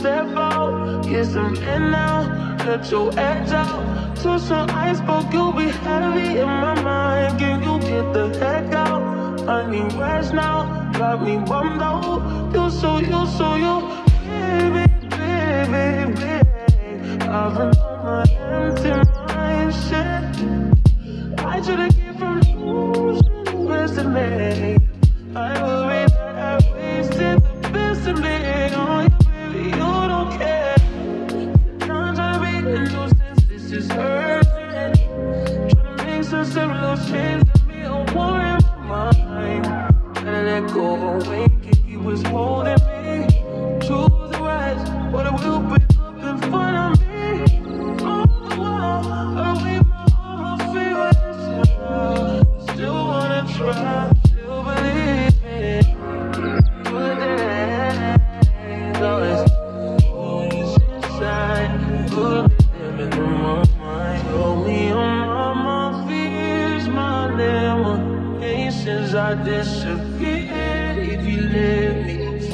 step out, get some in now, let your edge out. To some iceberg, you'll be heavy in my mind. Can you get the heck out? I need rest now, got me bummed out. You so baby, baby, baby. I've been on my empty mind, shit. I should've get from losing the best of me. I worry that I wasted the best of me on you, baby, you don't care. I'm trying to be a nuisance, this is urgent. Trying to make some simple change to me, a war in my mind. Gotta let go, wait, he was holding me. Choose the rest, but it will be up in front of me. On the wall, I leave my own feelings. Still wanna try, still believe it. Good days, always inside. Good living in my mind. Hold me on my fears, my limitations. I disappeared if you let me.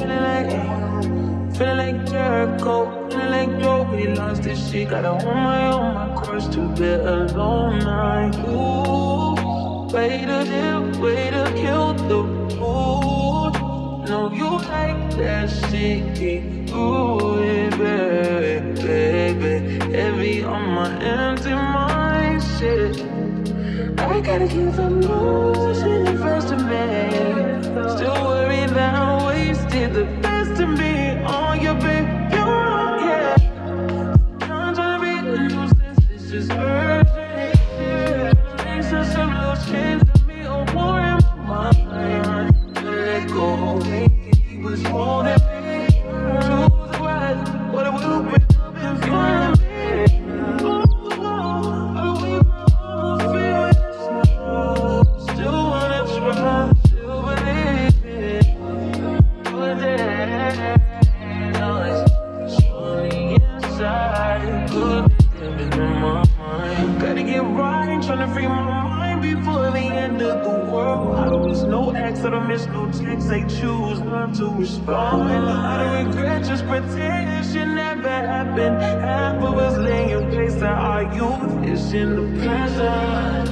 Feeling like Jericho, feeling like Joe, but he lost his shit. Gotta hold my cross to bear alone night. Ooh, way to live, way to kill the mood. No, you like that shit. Ooh, yeah, baby, baby. Heavy on my empty mind, shit. I gotta give up losing the first of me. Still worried that I wasted the best of me on your baby. You don't care. I'm trying to be a nuisance, this is urgent. Makes a simple change to me, a war in my mind. Let go, he was holding me. Choose the right, but it will be up in front of me. On the wall, I leave my own feelings. Still wanna try, still believe it. Good days, always surely inside. Good living in my mind. Gotta get right, tryna free my mind before the end of the world. I don't miss no ex, I don't miss no text. They choose not to respond. I don't regret, just pretend it should never happen. Half of us laying in place that our youth is in the present.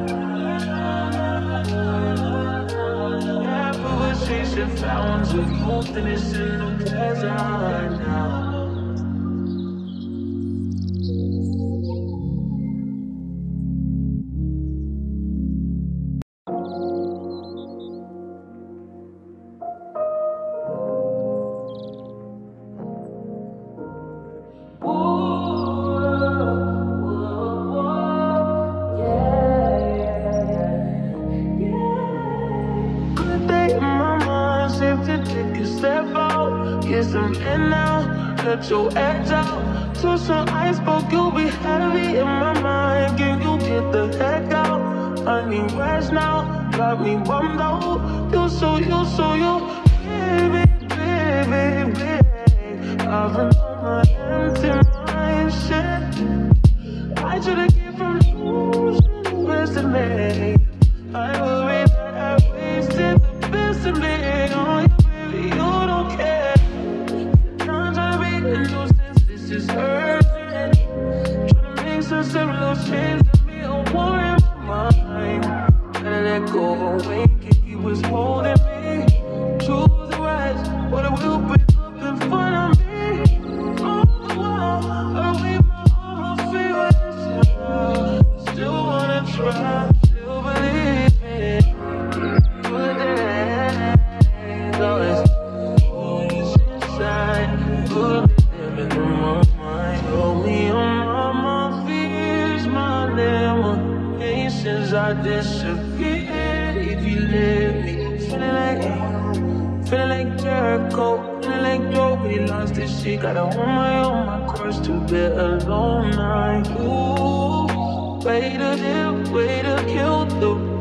Half of us chasing fountains of youth and it's in the present now. Get some in now, let your edge out. To some iceberg, you'll be heavy in my mind. Can you get the heck out? I need rest now, got me bummed out. You so baby, baby, baby. I've been on my empty mind, shit. I should've get from losing the best of me. I worry that I wasted the best of me on you, baby, you don't care. This is urgent. Trying to make some simple change to me, a war in my mind. Gotta let go, wait, he was holding me. Choose the right, but it will be up in front of me. On the wall, I leave my own feelings. Still wanna try, still believe it. Good days, always inside. Good living in my mind. Hold me on my fears, my limitations. I disappeared if you let me. Feeling like Jericho, feeling like Joe, but he lost his shit. Gotta hold my cross to bear alone night. Ooh, way to live, way to kill the